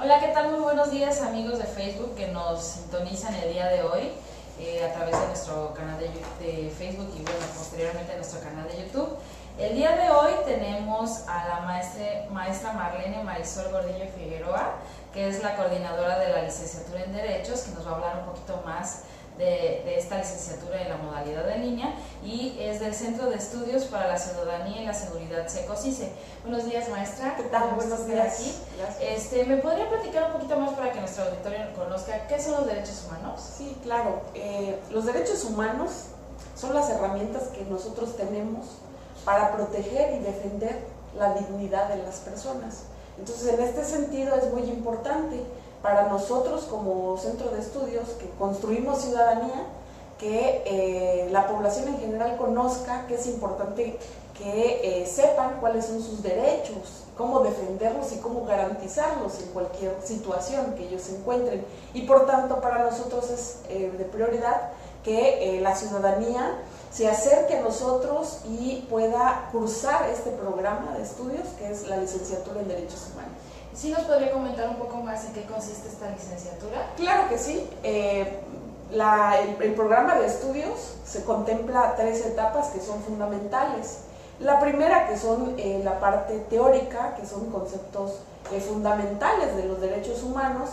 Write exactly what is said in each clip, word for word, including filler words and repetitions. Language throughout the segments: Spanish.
Hola, ¿qué tal? Muy buenos días, amigos de Facebook que nos sintonizan el día de hoy eh, a través de nuestro canal de, de Facebook y bueno, posteriormente nuestro canal de YouTube. El día de hoy tenemos a la maestra, maestra Marlene Marisol Gordillo Figueroa, que es la coordinadora de la licenciatura en Derechos, que nos va a hablar un poquito más de, de esta licenciatura en la modalidad de línea, y es del Centro de Estudios para la Ciudadanía y la Seguridad SECOCICE. Buenos días, maestra. ¿Qué tal? Buenos días. Aquí. Este, ¿Me podría platicar un poquito más para que nuestro auditorio conozca qué son los derechos humanos? Sí, claro. Eh, los derechos humanos son las herramientas que nosotros tenemos para proteger y defender la dignidad de las personas. Entonces, en este sentido es muy importante para nosotros como centro de estudios que construimos ciudadanía, que eh, la población en general conozca que es importante que eh, sepan cuáles son sus derechos, cómo defenderlos y cómo garantizarlos en cualquier situación que ellos se encuentren. Y por tanto, para nosotros es eh, de prioridad que eh, la ciudadanía se acerque a nosotros y pueda cursar este programa de estudios que es la licenciatura en Derechos Humanos. ¿Sí nos podría comentar un poco más en qué consiste esta licenciatura? Claro que sí. Eh, la, el, el programa de estudios se contempla tres etapas que son fundamentales. La primera, que son eh, la parte teórica, que son conceptos eh, fundamentales de los derechos humanos,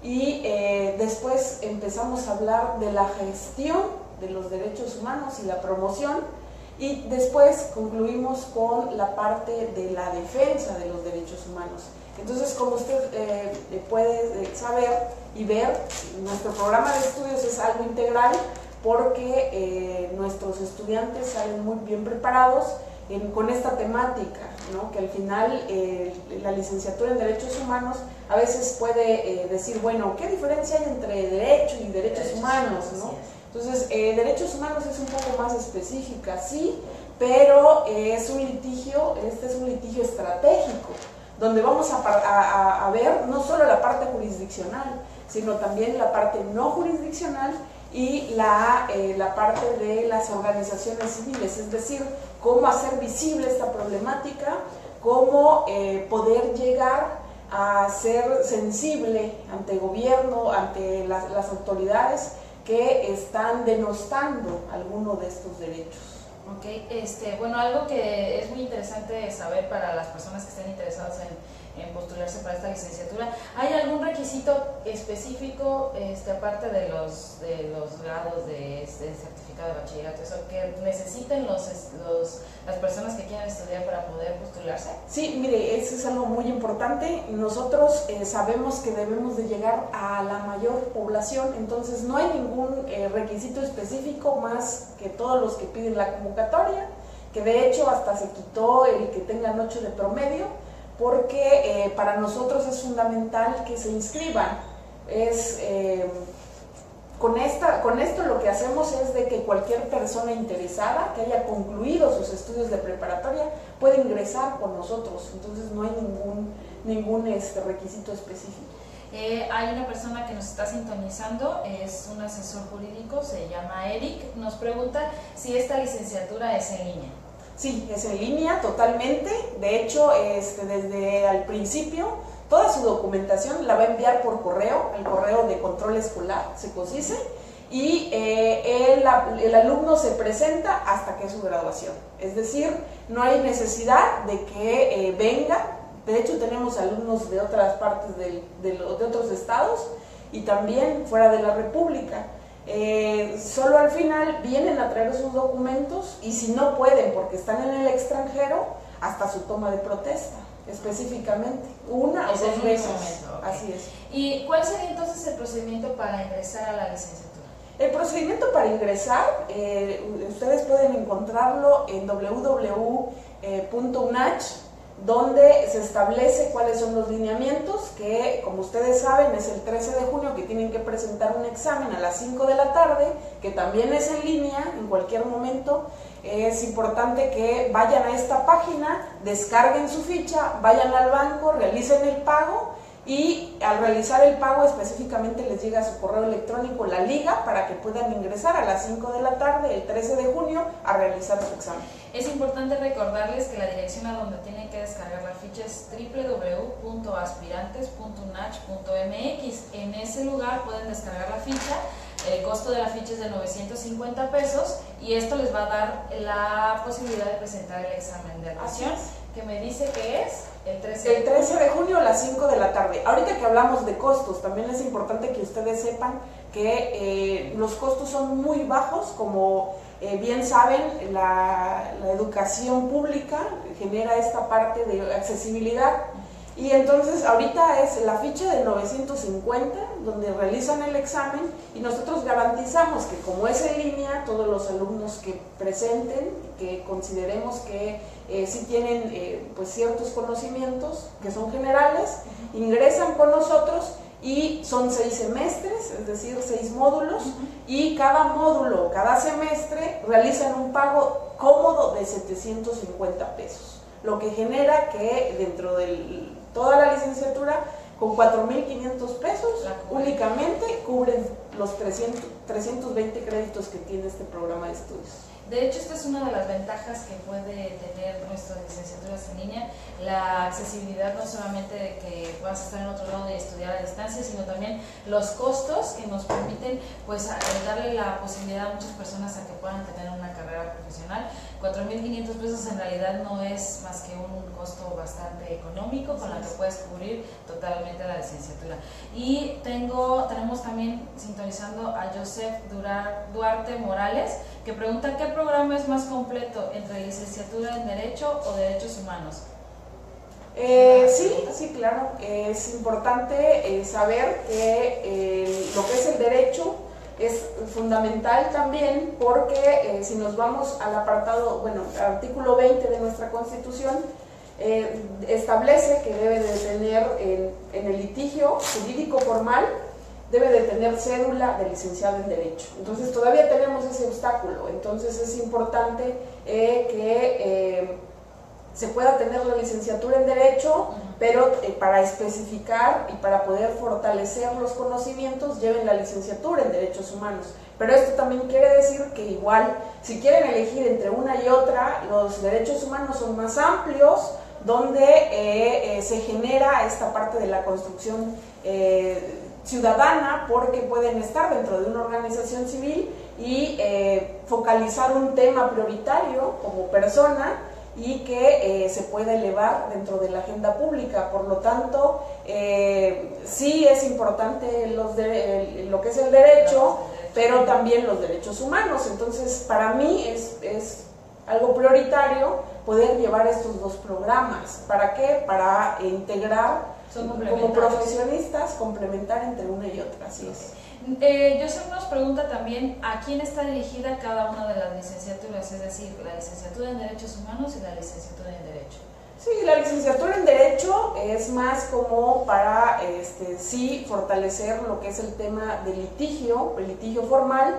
y eh, después empezamos a hablar de la gestión de los derechos humanos y la promoción, y después concluimos con la parte de la defensa de los derechos humanos. Entonces, como usted eh, puede saber y ver, nuestro programa de estudios es algo integral porque eh, nuestros estudiantes salen muy bien preparados en, con esta temática, ¿no? Que al final eh, la licenciatura en Derechos Humanos a veces puede eh, decir, bueno, ¿qué diferencia hay entre derecho y derechos, derechos humanos? ¿No? Entonces, eh, derechos humanos es un poco más específica, sí, pero eh, es un litigio, este es un litigio estratégico, donde vamos a, a, a ver no solo la parte jurisdiccional, sino también la parte no jurisdiccional y la, eh, la parte de las organizaciones civiles, es decir, cómo hacer visible esta problemática, cómo eh, poder llegar a ser sensible ante gobierno, ante las, las autoridades que están denostando alguno de estos derechos. Ok, este, bueno, algo que es muy interesante saber para las personas que estén interesadas en, en postularse para esta licenciatura, ¿hay algún requisito específico, este, aparte de los, de los grados de, este, certificado de bachillerato, eso, que necesiten los, los, las personas que quieran estudiar para poder postularse? Sí, mire, eso es algo muy importante. Nosotros eh, sabemos que debemos de llegar a la mayor población, entonces no hay ningún eh, requisito específico más que todos los que piden la convocatoria, que de hecho hasta se quitó el que tengan ocho de promedio, porque eh, para nosotros es fundamental que se inscriban. Es, eh, con, esta, con esto lo que hacemos es de que cualquier persona interesada que haya concluido sus estudios de preparatoria puede ingresar con nosotros, entonces no hay ningún, ningún este, requisito específico. Eh, hay una persona que nos está sintonizando, es un asesor jurídico, se llama Eric, nos pregunta si esta licenciatura es en línea. Sí, es en línea totalmente, de hecho este, desde el principio toda su documentación la va a enviar por correo, el correo de control escolar, SECOCICE, y eh, el, el alumno se presenta hasta que es su graduación, es decir, no hay necesidad de que eh, venga. De hecho, tenemos alumnos de otras partes del, de, de otros estados y también fuera de la República. Eh, solo al final vienen a traer sus documentos y si no pueden porque están en el extranjero, hasta su toma de protesta, específicamente, una o dos veces. Okay. Así es. ¿Y cuál sería entonces el procedimiento para ingresar a la licenciatura? El procedimiento para ingresar, eh, ustedes pueden encontrarlo en w w w punto u n a c h, donde se establece cuáles son los lineamientos, que como ustedes saben es el trece de junio que tienen que presentar un examen a las cinco de la tarde, que también es en línea en cualquier momento. Es importante que vayan a esta página, descarguen su ficha, vayan al banco, realicen el pago y al realizar el pago específicamente les llega a su correo electrónico la liga para que puedan ingresar a las cinco de la tarde el trece de junio a realizar su examen. Es importante recordarles que la dirección a donde tienen que descargar la ficha es doble u doble u doble u punto aspirantes punto u n a c h punto m x. En ese lugar pueden descargar la ficha. El costo de la ficha es de novecientos cincuenta pesos y esto les va a dar la posibilidad de presentar el examen de admisión, que me dice que es el trece. El trece de junio a las cinco de la tarde. Ahorita que hablamos de costos, también es importante que ustedes sepan que eh, los costos son muy bajos, como eh, bien saben, la, la educación pública genera esta parte de accesibilidad. Y entonces ahorita es la ficha de novecientos cincuenta donde realizan el examen y nosotros garantizamos que como es en línea, todos los alumnos que presenten, que consideremos que eh, sí tienen eh, pues ciertos conocimientos que son generales, ingresan con nosotros y son seis semestres, es decir, seis módulos, y cada módulo, cada semestre realizan un pago cómodo de setecientos cincuenta pesos, lo que genera que dentro de toda la licenciatura con cuatro mil quinientos pesos únicamente cubren los trescientos, trescientos veinte créditos que tiene este programa de estudios. De hecho, esta es una de las ventajas que puede tener nuestras licenciaturas en línea, la accesibilidad no solamente de que vas a estar en otro lado y estudiar a distancia, sino también los costos que nos permiten pues darle la posibilidad a muchas personas a que puedan tener una carrera profesional. cuatro mil quinientos pesos en realidad no es más que un costo bastante económico con la que puedes cubrir totalmente la licenciatura. Y tengo, tenemos también sintonizando a Joseph Duarte Morales, que pregunta ¿qué programa es más completo entre licenciatura en Derecho o Derechos Humanos? Eh, sí, sí, claro. Es importante eh, saber que eh, lo que es el derecho es fundamental también porque eh, si nos vamos al apartado, bueno, al artículo veinte de nuestra Constitución, eh, establece que debe de tener en, en el litigio jurídico formal, debe de tener cédula de licenciado en Derecho. Entonces todavía tenemos ese obstáculo, entonces es importante eh, que eh, se pueda tener la licenciatura en Derecho, pero eh, para especificar y para poder fortalecer los conocimientos lleven la licenciatura en Derechos Humanos. Pero esto también quiere decir que igual, si quieren elegir entre una y otra, los derechos humanos son más amplios, donde eh, eh, se genera esta parte de la construcción eh, ciudadana, porque pueden estar dentro de una organización civil y eh, focalizar un tema prioritario como persona y que eh, se pueda elevar dentro de la agenda pública. Por lo tanto, eh, sí es importante los de, el, lo que es el derecho, pero también los derechos humanos. Entonces, para mí es, es algo prioritario poder llevar estos dos programas. ¿Para qué? Para integrar como profesionistas, complementar entre una y otra, así es. Eh, Joseph nos pregunta también a quién está dirigida cada una de las licenciaturas, es decir, la licenciatura en Derechos Humanos y la licenciatura en Derecho. Sí, la licenciatura en Derecho es más como para, este, sí, fortalecer lo que es el tema del litigio, el litigio formal,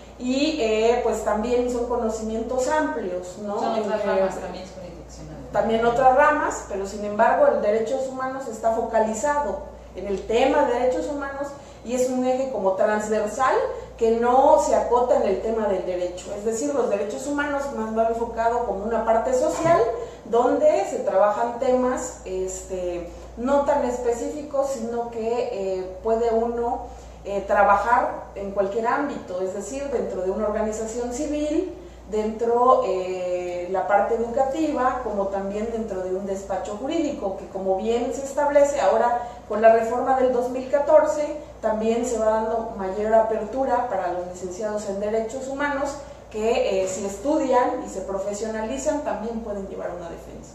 y eh, pues también son conocimientos amplios, ¿no? Son otras Entre, ramas también jurisdiccionales. También otras ramas, pero sin embargo el Derechos Humanos está focalizado en el tema de Derechos Humanos y es un eje como transversal que no se acota en el tema del derecho. Es decir, los derechos humanos más va enfocado como una parte social donde se trabajan temas este, no tan específicos, sino que eh, puede uno eh, trabajar en cualquier ámbito, es decir, dentro de una organización civil, dentro de eh, la parte educativa, como también dentro de un despacho jurídico, que como bien se establece ahora con la reforma del dos mil catorce, también se va dando mayor apertura para los licenciados en Derechos Humanos, que eh, si estudian y se profesionalizan, también pueden llevar una defensa.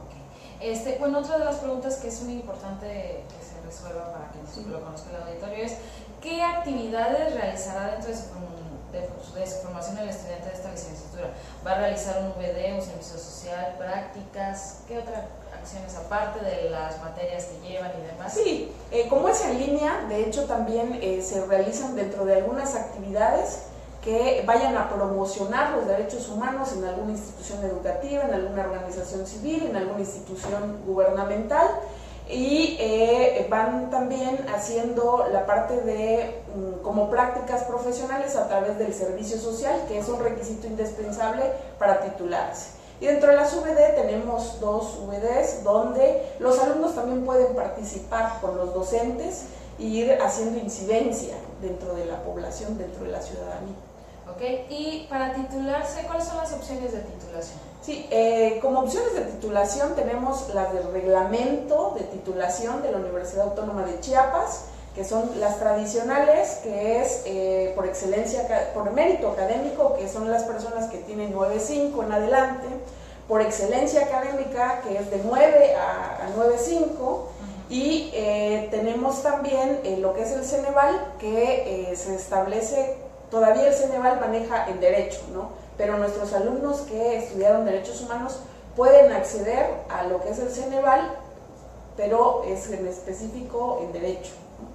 Okay. Este, bueno, otra de las preguntas que es muy importante que se resuelva para que sí. lo conozca el auditorio es, ¿qué actividades realizará dentro de su De, de su formación el estudiante de esta licenciatura? ¿Va a realizar un V D, un servicio social, prácticas? ¿Qué otras acciones aparte de las materias que llevan y demás? Sí, eh, como es en línea, de hecho también eh, se realizan dentro de algunas actividades que vayan a promocionar los derechos humanos en alguna institución educativa, en alguna organización civil, en alguna institución gubernamental, y eh, van también haciendo la parte de um, como prácticas profesionales a través del servicio social, que es un requisito indispensable para titularse. Y dentro de las U V D tenemos dos U V Ds donde los alumnos también pueden participar con los docentes e ir haciendo incidencia dentro de la población, dentro de la ciudadanía. Ok, y para titularse, ¿cuáles son las opciones de titulación? Sí, eh, como opciones de titulación tenemos las del reglamento de titulación de la Universidad Autónoma de Chiapas, que son las tradicionales, que es eh, por excelencia, por mérito académico, que son las personas que tienen nueve punto cinco en adelante, por excelencia académica, que es de nueve a nueve punto cinco, y eh, tenemos también eh, lo que es el Ceneval, que eh, se establece, todavía el Ceneval maneja el derecho, ¿no? Pero nuestros alumnos que estudiaron Derechos Humanos pueden acceder a lo que es el Ceneval, pero es en específico en Derecho.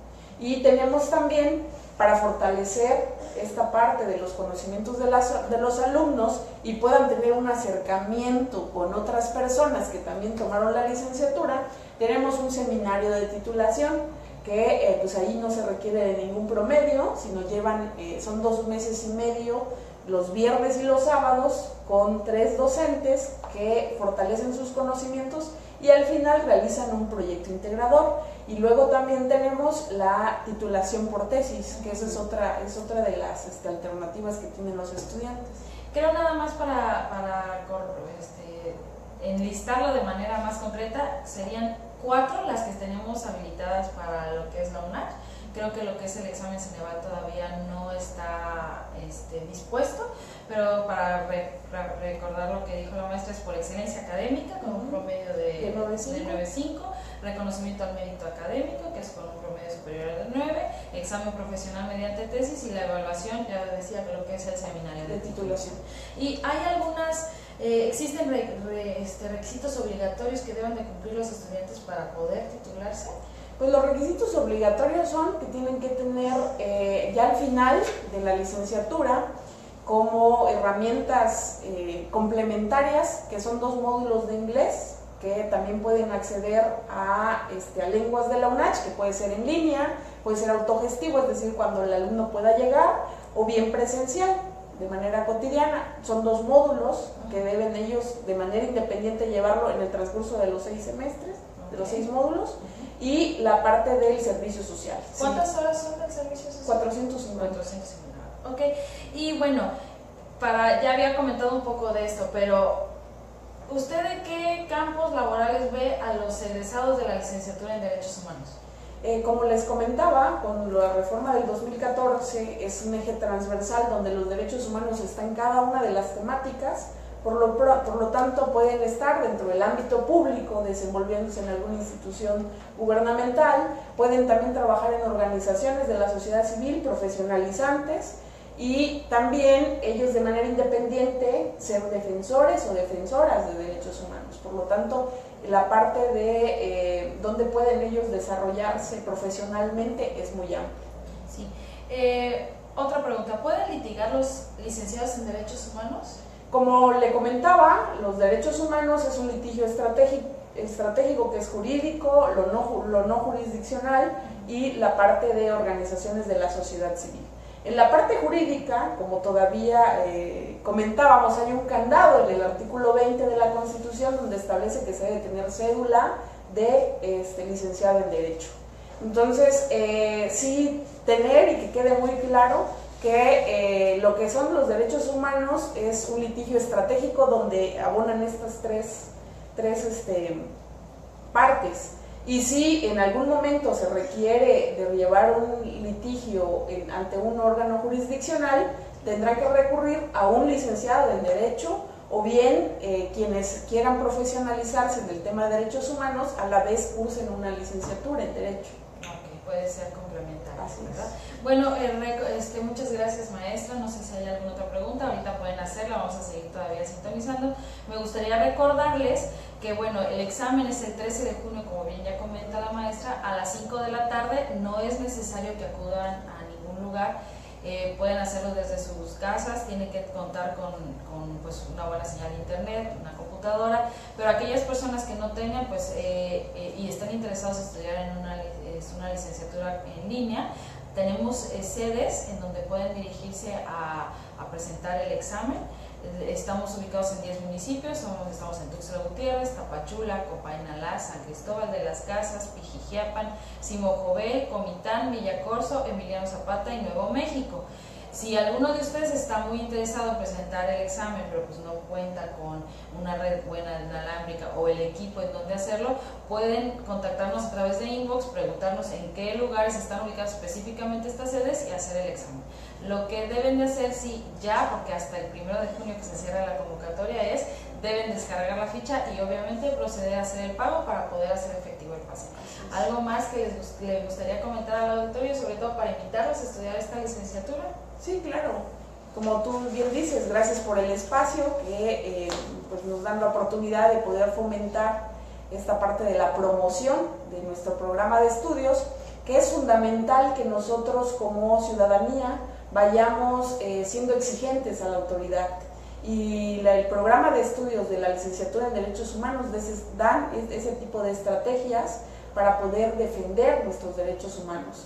Y tenemos también, para fortalecer esta parte de los conocimientos de, las, de los alumnos y puedan tener un acercamiento con otras personas que también tomaron la licenciatura, tenemos un seminario de titulación que eh, pues ahí no se requiere de ningún promedio, sino llevan, eh, son dos meses y medio, los viernes y los sábados, con tres docentes que fortalecen sus conocimientos y al final realizan un proyecto integrador. Y luego también tenemos la titulación por tesis, que esa es otra, es otra de las este, alternativas que tienen los estudiantes. Creo nada más para, para este, enlistarlo de manera más concreta, serían cuatro las que tenemos habilitadas para lo que es la UNACH. Creo que lo que es el examen Ceneval todavía no está este, dispuesto, pero para re, re, recordar lo que dijo la maestra, es por excelencia académica, con un promedio de, de nueve punto cinco, reconocimiento al mérito académico, que es con un promedio superior al de nueve, examen profesional mediante tesis y la evaluación, ya decía, lo que es el seminario de, de titulación. Y hay algunas, eh, existen re, re, este, requisitos obligatorios que deben de cumplir los estudiantes para poder titularse. Pues los requisitos obligatorios son que tienen que tener eh, ya al final de la licenciatura como herramientas eh, complementarias, que son dos módulos de inglés, que también pueden acceder a, este, a lenguas de la UNACH, que puede ser en línea, puede ser autogestivo, es decir, cuando el alumno pueda llegar, o bien presencial, de manera cotidiana. Son dos módulos que deben ellos de manera independiente llevarlo en el transcurso de los seis semestres, de los seis módulos. Y la parte del servicio social. ¿Cuántas sí. horas son del servicio social? cuatrocientos cincuenta. cuatrocientos cincuenta. Ok, y bueno, para, ya había comentado un poco de esto, pero ¿usted de qué campos laborales ve a los egresados de la licenciatura en Derechos Humanos? Eh, como les comentaba, con la reforma del dos mil catorce es un eje transversal donde los derechos humanos están en cada una de las temáticas. Por lo, por lo tanto, pueden estar dentro del ámbito público, desenvolviéndose en alguna institución gubernamental, pueden también trabajar en organizaciones de la sociedad civil profesionalizantes y también ellos de manera independiente ser defensores o defensoras de derechos humanos. Por lo tanto, la parte de eh, donde pueden ellos desarrollarse profesionalmente es muy amplia. Sí. Eh, otra pregunta, ¿pueden litigar los licenciados en Derechos Humanos? Como le comentaba, los derechos humanos es un litigio estratégico, estratégico que es jurídico, lo no, lo no jurisdiccional y la parte de organizaciones de la sociedad civil. En la parte jurídica, como todavía eh, comentábamos, hay un candado en el artículo veinte de la Constitución donde establece que se debe tener cédula de este, licenciado en Derecho. Entonces, eh, sí tener y que quede muy claro que eh, lo que son los derechos humanos es un litigio estratégico donde abonan estas tres, tres este, partes. Y si en algún momento se requiere de llevar un litigio en, ante un órgano jurisdiccional, tendrá que recurrir a un licenciado en Derecho o bien eh, quienes quieran profesionalizarse en el tema de derechos humanos a la vez cursen una licenciatura en Derecho. Ok, puede ser complementario, Así ¿verdad? es. Bueno, eh, este, muchas gracias, maestra. No sé si hay alguna otra pregunta, ahorita pueden hacerla, vamos a seguir todavía sintonizando. Me gustaría recordarles que bueno, el examen es el trece de junio, como bien ya comenta la maestra, a las cinco de la tarde. No es necesario que acudan a ningún lugar. eh, pueden hacerlo desde sus casas, tienen que contar con, con pues, una buena señal de internet, una computadora, pero aquellas personas que no tengan pues, eh, eh, y están interesados en estudiar en una, es una licenciatura en línea, tenemos eh, sedes en donde pueden dirigirse a, a presentar el examen. Estamos ubicados en diez municipios, somos, estamos en Tuxtla Gutiérrez, Tapachula, Copainalá, San Cristóbal de las Casas, Pijijiapan, Simojovel, Comitán, Villacorso, Emiliano Zapata y Nuevo México. Si alguno de ustedes está muy interesado en presentar el examen, pero pues no cuenta con una red buena inalámbrica o el equipo en donde hacerlo, pueden contactarnos a través de inbox, preguntarnos en qué lugares están ubicadas específicamente estas sedes y hacer el examen. Lo que deben de hacer, sí, ya, porque hasta el primero de junio que se cierra la convocatoria, es deben descargar la ficha y obviamente proceder a hacer el pago para poder hacer efectivo el pase. ¿Algo más que les, les gustaría comentar al auditorio, sobre todo para invitarlos a estudiar esta licenciatura? Sí, claro. Como tú bien dices, gracias por el espacio que eh, pues nos dan la oportunidad de poder fomentar esta parte de la promoción de nuestro programa de estudios, que es fundamental que nosotros como ciudadanía vayamos eh, siendo exigentes a la autoridad. Y la, el programa de estudios de la licenciatura en Derechos Humanos dan ese tipo de estrategias para poder defender nuestros derechos humanos.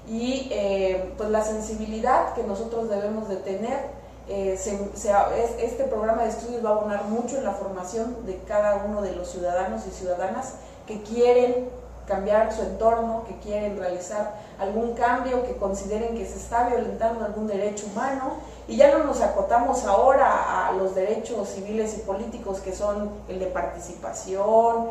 Y eh, pues la sensibilidad que nosotros debemos de tener, eh, se, se, es, este programa de estudios va a abonar mucho en la formación de cada uno de los ciudadanos y ciudadanas que quieren cambiar su entorno, que quieren realizar algún cambio, que consideren que se está violentando algún derecho humano. Y ya no nos acotamos ahora a los derechos civiles y políticos, que son el de participación,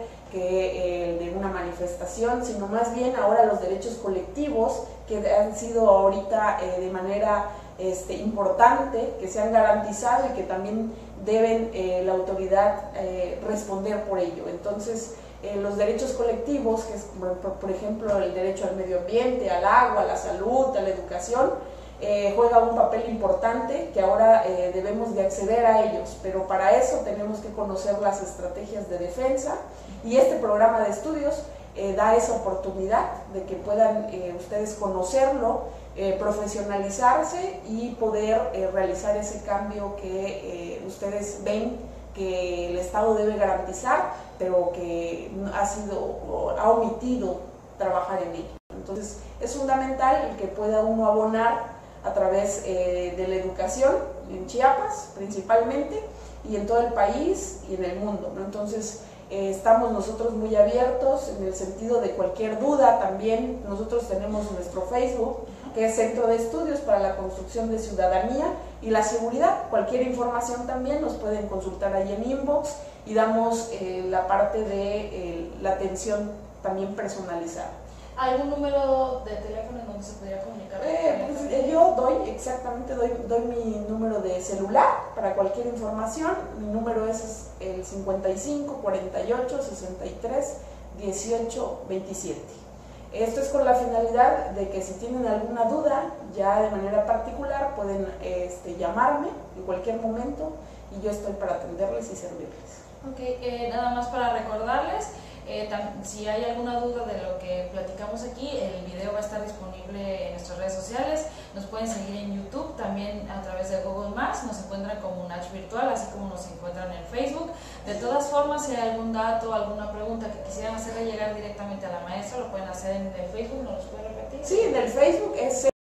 que el de una manifestación, sino más bien ahora los derechos colectivos, que han sido ahorita eh, de manera este, importante, que se han garantizado y que también deben eh, la autoridad eh, responder por ello. Entonces, eh, los derechos colectivos, que es por, por ejemplo el derecho al medio ambiente, al agua, a la salud, a la educación, eh, juega un papel importante que ahora eh, debemos de acceder a ellos, pero para eso tenemos que conocer las estrategias de defensa, y este programa de estudios eh, da esa oportunidad de que puedan eh, ustedes conocerlo, eh, profesionalizarse y poder eh, realizar ese cambio que eh, ustedes ven que el Estado debe garantizar, pero que ha sido, ha omitido trabajar en ello. Entonces es fundamental el que pueda uno abonar a través eh, de la educación en Chiapas principalmente, y en todo el país y en el mundo, ¿no? Entonces eh, estamos nosotros muy abiertos en el sentido de cualquier duda. También nosotros tenemos nuestro Facebook, que es Centro de Estudios para la Construcción de Ciudadanía y la Seguridad. Cualquier información también nos pueden consultar ahí en inbox, y damos eh, la parte de eh, la atención también personalizada. ¿Algún número de teléfono en donde se podría comunicar? Eh, pues, eh, yo doy, exactamente, doy, doy mi número de celular para cualquier información. Mi número es el cincuenta y cinco, cuarenta y ocho, sesenta y tres, dieciocho, veintisiete. Esto es con la finalidad de que si tienen alguna duda, ya de manera particular, pueden este, llamarme en cualquier momento, y yo estoy para atenderles y servirles. Ok, eh, nada más para recordarles, eh, tam, si hay alguna duda de lo que platicamos aquí, el video va a estar disponible en nuestras redes sociales. Nos pueden seguir en YouTube, también a través de Google Maps, nos encuentran como Unach Virtual, así como nos encuentran en Facebook. De todas formas, si hay algún dato, alguna pregunta que quisieran hacerle llegar directamente a la maestra, lo pueden hacer en el Facebook. ¿Nos los puede repetir? Sí, en el Facebook es